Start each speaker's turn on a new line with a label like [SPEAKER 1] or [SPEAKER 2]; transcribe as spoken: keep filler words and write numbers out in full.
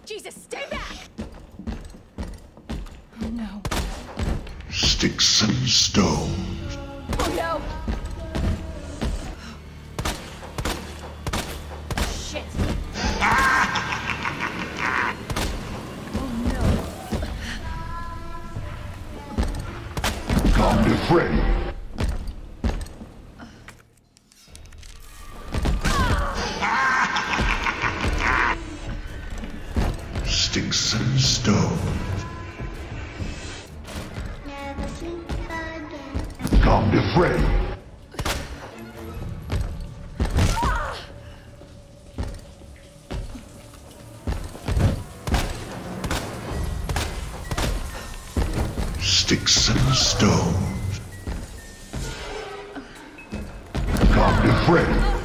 [SPEAKER 1] Jesus, stay back! Oh no.
[SPEAKER 2] Sticks and stones.
[SPEAKER 1] Oh no! Shit! Oh no.
[SPEAKER 2] Come to Freddy. Sticks and stones.
[SPEAKER 3] Never sleep again.
[SPEAKER 2] Come to Freddy. Sticks and stones. Come to Freddy.